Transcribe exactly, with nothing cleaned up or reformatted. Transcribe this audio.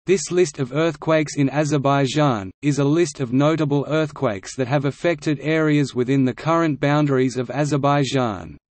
This list of earthquakes in Azerbaijan is a list of notable earthquakes that have affected areas within the current boundaries of Azerbaijan.